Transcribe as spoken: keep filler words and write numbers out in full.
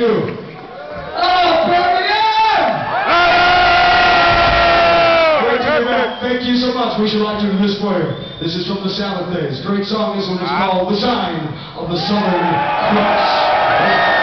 you. Oh, Birmingham! Thank you so much. We should like to do this for you. This is from the Sabbath Days. Great song. This one is called The Sign of the Southern Cross.